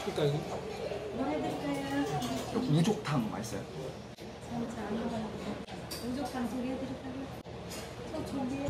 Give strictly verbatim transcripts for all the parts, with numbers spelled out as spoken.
시킬까요? 뭐 해드릴까요? 우족탕 맛있어요? 잘안 먹어요. 우족탕 두 개 해드릴까요? 저 준비해.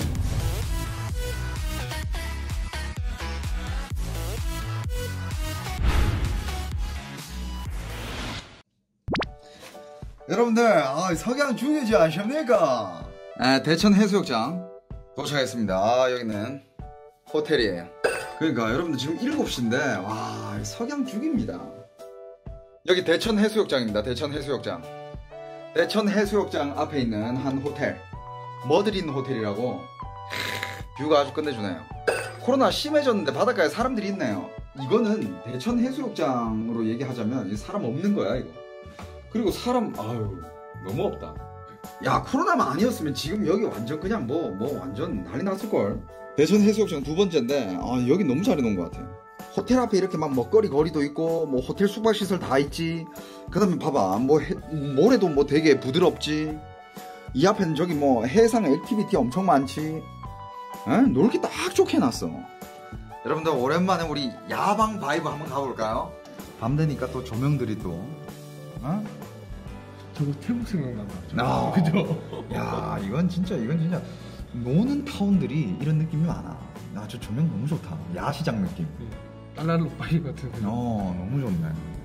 여러분들, 아, 석양 죽이지 않습니까? 아, 대천 해수욕장 도착했습니다. 아, 여기는 호텔이에요. 그러니까 여러분들 지금 일곱 시인데 와, 석양 죽입니다. 여기 대천 해수욕장입니다. 대천 해수욕장. 대천 해수욕장 앞에 있는 한 호텔, 머드린 호텔이라고. 뷰가 아주 끝내주네요. 코로나 심해졌는데 바닷가에 사람들이 있네요. 이거는 대천 해수욕장으로 얘기하자면 사람 없는 거야 이거. 그리고 사람, 아유, 너무 없다. 야, 코로나만 아니었으면 지금 여기 완전 그냥 뭐, 뭐 완전 난리 났을걸. 대천 해수욕장 두 번째인데, 아, 여기 너무 잘 해놓은 것 같아. 호텔 앞에 이렇게 막 먹거리 거리도 있고, 뭐 호텔 숙박시설 다 있지. 그 다음에 봐봐, 뭐, 해, 모래도 뭐 되게 부드럽지. 이 앞에는 저기 뭐 해상 액티비티 엄청 많지. 에? 놀기 딱 좋게 해놨어. 여러분들, 오랜만에 우리 야방 바이브 한번 가볼까요? 밤 되니까 또 조명들이 또, 어? 저거 태국 생각난다. 아, 그죠? 야, 이건 진짜, 이건 진짜 노는 타운들이 이런 느낌이 많아. 나 저 조명 너무 좋다. 야시장 느낌. 알라르 바이 같은. 어, 너무 좋네.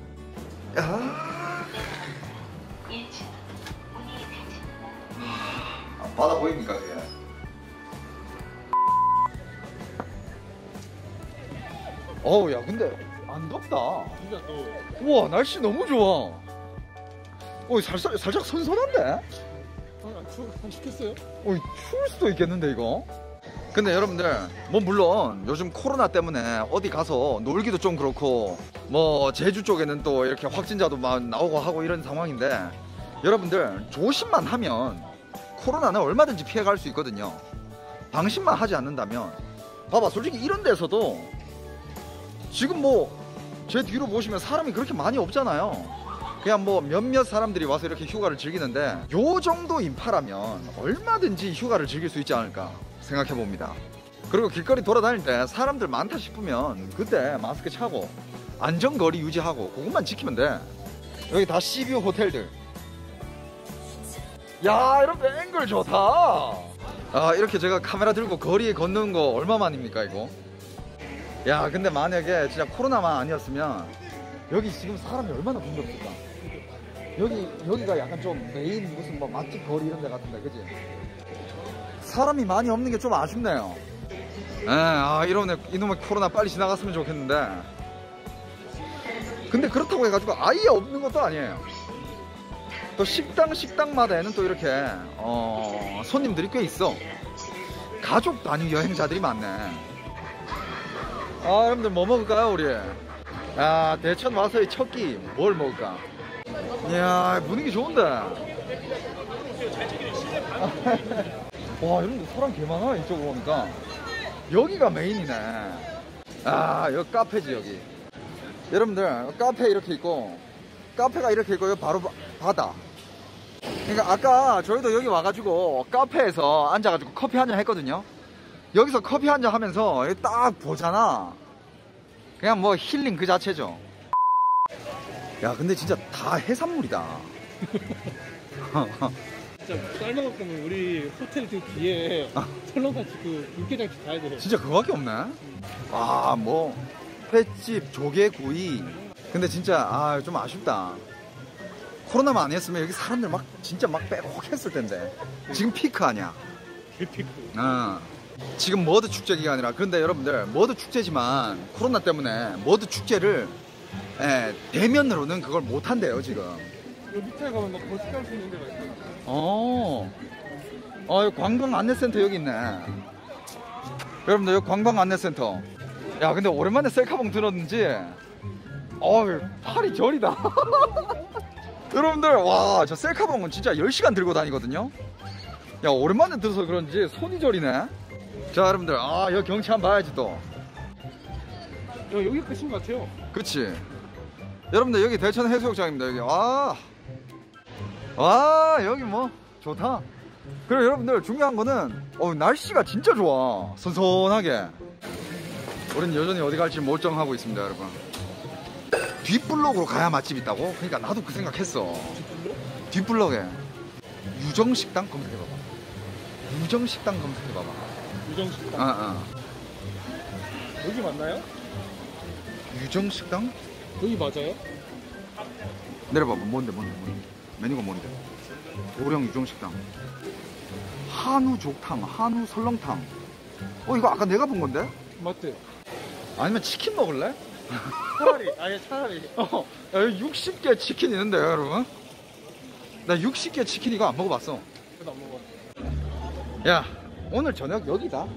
야, 아, 바다 보입니까, 그게? 어우, 야, 근데 안 덥다. 진짜 또. 우와, 날씨 너무 좋아. 어, 살짝, 살짝 선선한데? 아, 안 추워? 안 춥겠어요? 어, 추울 수도 있겠는데 이거? 근데 여러분들, 뭐 물론 요즘 코로나 때문에 어디 가서 놀기도 좀 그렇고, 뭐 제주 쪽에는 또 이렇게 확진자도 막 나오고 하고 이런 상황인데, 여러분들 조심만 하면 코로나는 얼마든지 피해갈 수 있거든요. 방심만 하지 않는다면. 봐봐, 솔직히 이런 데서도 지금 뭐 제 뒤로 보시면 사람이 그렇게 많이 없잖아요. 그냥 뭐 몇몇 사람들이 와서 이렇게 휴가를 즐기는데, 요 정도 인파라면 얼마든지 휴가를 즐길 수 있지 않을까 생각해 봅니다. 그리고 길거리 돌아다닐 때 사람들 많다 싶으면 그때 마스크 차고 안전거리 유지하고 그것만 지키면 돼. 여기 다 씨뷰 호텔들. 야, 여러분 앵글 좋다. 아, 이렇게 제가 카메라 들고 거리에 걷는 거 얼마만입니까 이거? 야, 근데 만약에 진짜 코로나만 아니었으면 여기 지금 사람이 얼마나 붐볐을까? 여기, 여기가 약간 좀 메인 무슨 뭐 맛집 거리 이런 데 같은데, 그지? 사람이 많이 없는 게 좀 아쉽네요. 에, 아, 이런, 이놈의 코로나 빨리 지나갔으면 좋겠는데. 근데 그렇다고 해가지고 아예 없는 것도 아니에요. 또 식당, 식당마다에는 또 이렇게, 어, 손님들이 꽤 있어. 가족 단위 여행자들이 많네. 아, 여러분들 뭐 먹을까요, 우리? 야, 대천 와서의 첫 끼 뭘 먹을까? 이야, 분위기 좋은데. 와, 여러분들 사람 개 많아. 이쪽으로 오니까 여기가 메인이네. 아, 여기 카페지. 여기 여러분들 카페 이렇게 있고, 카페가 이렇게 있고, 여기 바로 바, 바다. 그러니까 아까 저희도 여기 와가지고 카페에서 앉아가지고 커피 한잔 했거든요. 여기서 커피 한잔 하면서 여기 딱 보잖아. 그냥 뭐 힐링 그 자체죠. 야, 근데 진짜 다 해산물이다. 진짜 쌀 먹을 거면 우리 호텔 그 뒤에 설렁같이 그 육개장집 가야 돼. 진짜 그거밖에 없네. 아, 뭐 횟집, 조개구이. 근데 진짜 아, 좀 아쉽다. 코로나만 아니었으면 여기 사람들 막 진짜 막 빼곡했을 텐데. 지금 피크 아니야. 개피크. 어. 지금 머드 축제 기간이라. 그런데 여러분들, 머드 축제지만 코로나 때문에 머드 축제를, 예, 대면으로는 그걸 못 한대요 지금. 여기 밑에 가면 막 벌써 깔 수 있는 데가 있어. 어, 어, 여기 관광 안내센터 여기 있네. 여러분들, 여기 관광 안내센터. 야, 근데 오랜만에 셀카봉 들었는지, 어우, 팔이 저리다. 여러분들, 와, 저 셀카봉은 진짜 열 시간 들고 다니거든요. 야, 오랜만에 들어서 그런지 손이 저리네. 자, 여러분들, 아, 여기 경치 한번 봐야지 또. 야, 여기 끝인 것 같아요. 그치. 여러분들, 여기 대천 해수욕장입니다. 여기. 와, 와, 여기 뭐 좋다. 그리고 여러분들, 중요한 거는 어, 날씨가 진짜 좋아. 선선하게. 우린 여전히 어디 갈지 못 정하고 있습니다, 여러분. 뒷블럭으로 가야 맛집 있다고? 그러니까 나도 그 생각했어. 뒷블럭에 유정식당 검색해봐봐. 유정식당 검색해봐봐. 유정식당. 아, 아. 여기 맞나요? 유정식당? 여기 맞아요? 내려봐봐. 뭔데 뭔데 뭔데 메뉴가 뭔데? 오령 유정식당. 한우 족탕, 한우 설렁탕. 어 이거 아까 내가 본 건데? 맞대. 아니면 치킨 먹을래? 차라리 아예 차라리. 어, 야, 여기 육십 개 치킨 있는데 여러분. 나 육십 개 치킨 이거 안 먹어봤어. 그래도 안 먹어. 야 오늘 저녁 여기다.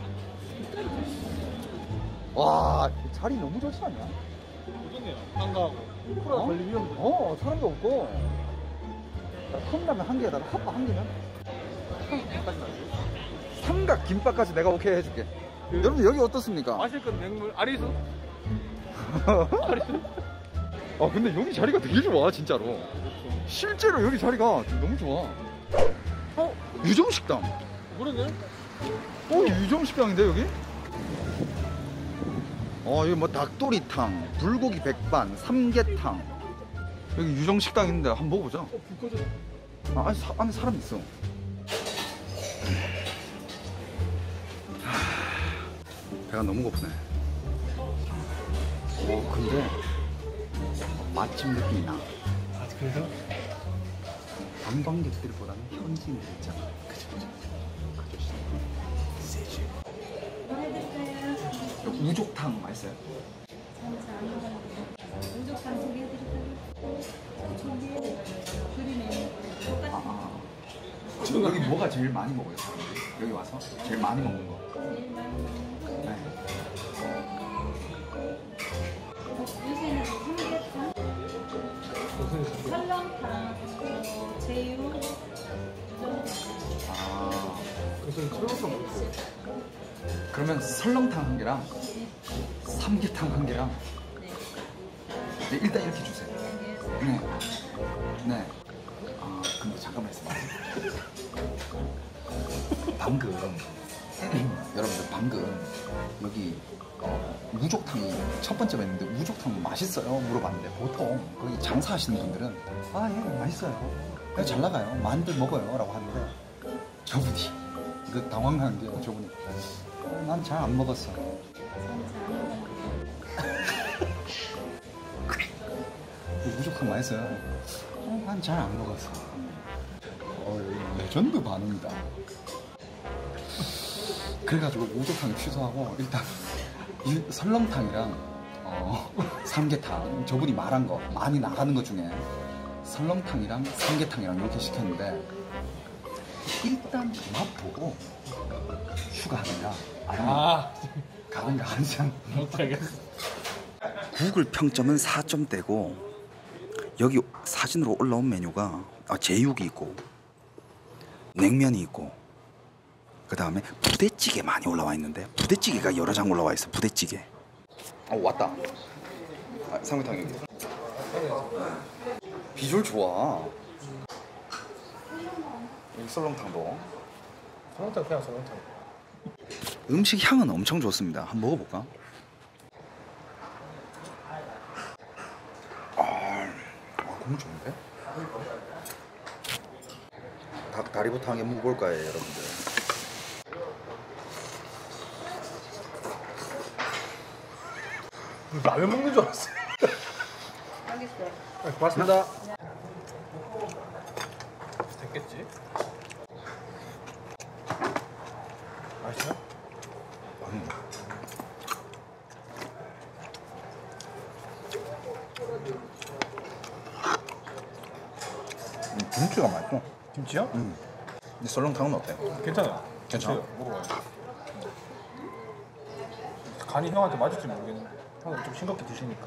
와 자리 너무 좋지 않냐? 이거네요. 한가하고. 코로나 어? 걸릴 위험도. 어 사람도 없고. 컵라면 한 개에다가 핫바 한 개면 까지 나죠. 삼각 김밥까지 내가 오케이 해줄게. 그- 여러분들 여기 어떻습니까? 마실 건 맹물. 아리수? 아리수? 아 근데 여기 자리가 되게 좋아 진짜로. 실제로 여기 자리가 너무 좋아. 어? 유정식당. 모르네. 어 유정식당인데 여기? 어 여기 뭐 닭도리탕, 불고기 백반, 삼계탕. 여기 유정식당 있는데 한번 먹어보자. 어, 불 꺼져. 아, 안에, 사, 안에 사람 있어. 하, 배가 너무 고프네. 오 근데 맛집 느낌이 나. 아 그래요? 관광객들보다는 현지인들 있잖아. 그치 그치. 세지. 뭐 해드릴까요? 우족탕 맛있어요? 진짜 안 먹어요. 우족탕 소개해드릴까요? 준비해 그리네. 똑같은 아, 아. 여기 뭐가 제일 많이 먹어요? 사람들이? 여기 와서 제일 많이 먹는 거. 제일 많이 먹는 거. 네. 요새는 삼계탕, 설렁탕, 어, 제육, 아 그래서 철로성 먹고. 그러면 설렁탕 한 개랑 삼계탕 한 개랑 네, 일단 이렇게 주세요. 네. 네. 아 근데 잠깐만 있어봐. 방금 여러분들 방금 여기 어, 우족탕이 첫 번째 뵀는데 우족탕 맛있어요? 물어봤는데 보통 거기 장사하시는 분들은 아 예 맛있어요. 그냥 잘 나가요. 많이들 먹어요. 라고 하는데 저분이 그 당황한 게 저분이 어, 난 잘 안 먹었어. 우족탕 맛있어요. 어, 난 잘 안 먹었어. 어, 레전드 반응이다. 그래가지고 우족탕 취소하고 일단 이 설렁탕이랑 어, 삼계탕 저분이 말한 거 많이 나가는 것 중에 설렁탕이랑 삼계탕이랑 이렇게 시켰는데 일단 맛 보고 추가하느냐 아니면 아. 가든가 하지 않 못하겠어. 구글 평점은 사 점대고 여기 사진으로 올라온 메뉴가 아, 제육이 있고 냉면이 있고 그 다음에 부대찌개 많이 올라와 있는데 부대찌개가 여러 장 올라와 있어. 부대찌개. 어 왔다. 아, 삼계탕 여기. 비주얼 좋아. 여기 설렁탕도. 설렁탕 그냥 설렁탕. 음식 향은 엄청 좋습니다. 한번 먹어볼까? 아, 너무 좋은데? 닭 다리부터 한 개 먹어볼까요, 여러분들? 라면 먹는 줄 알았어요. 알겠어요. 네, 고맙습니다. 됐겠지? 맛있어요? 음. 음, 김치가 맛있어. 김치요? 음. 근데 설렁탕은 어때? 괜찮아요. 괜찮아? 김치 먹어봐요. 간이 형한테 맞을지 모르겠는데 형은 좀 싱겁게 드시니까.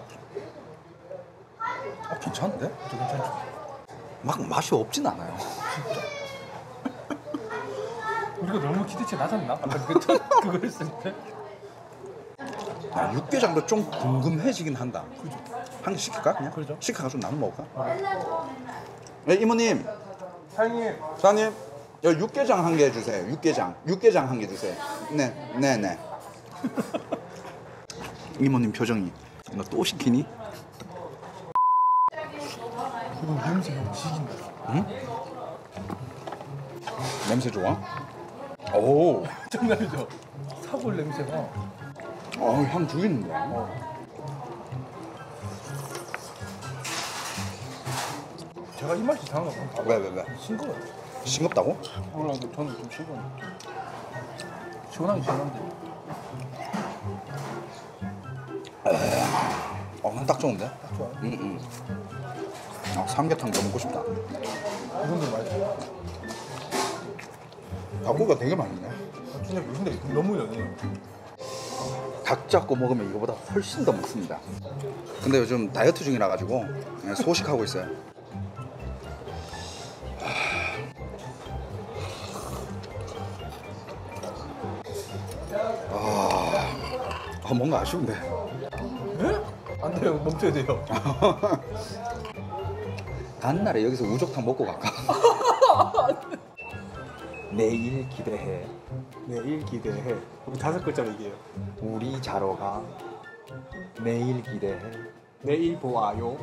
어, 괜찮은데? 저 괜찮죠? 막 맛이 없진 않아요. 우리가 너무 기대치 낮았나? 아까 그 그거 했을 때. 야, 육개장도 좀 궁금해지긴 한다. 그죠? 한 개 시킬까? 그냥? 그러죠. 시켜가지고 나눠 먹을까? 네, 이모님. 사장님. 사장님, 여기 육개장 한 개 주세요. 육개장. 육개장 한 개 주세요. 네, 네, 네. 이모님 표정이 너 또 시키니? 그거 냄새가 지긴다. 응? 냄새 좋아? 오. 장난이죠. 사골 냄새가. 어, 향 죽이는데. 어. 제가 이 맛이 이상한 거 같아요. 왜, 왜, 왜? 싱거워요. 싱겁다고? 몰라도 저는 좀 싱거워요. 시원하게 시원한데. 어, 딱 좋은데? 딱 좋아요. 응, 응. 아, 삼계탕 더 먹고 싶다. 이 정도 맛있어요. 닭고기가 되게 맛있네. 아, 진짜 근데 너무 연해요. 닭 잡고 먹으면 이거보다 훨씬 더 먹습니다. 근데 요즘 다이어트 중이라 가지고 그냥 소식하고 있어요. 아, 아 뭔가 아쉬운데. 예? 안 돼요. 멈춰야 돼요. 다음날에 여기서 우족탕 먹고 갈까? 내일 기대해. 내일 기대해. 우리 다섯 글자로 얘기해요. 우리 자러 가. 내일 기대해. 내일 보아요.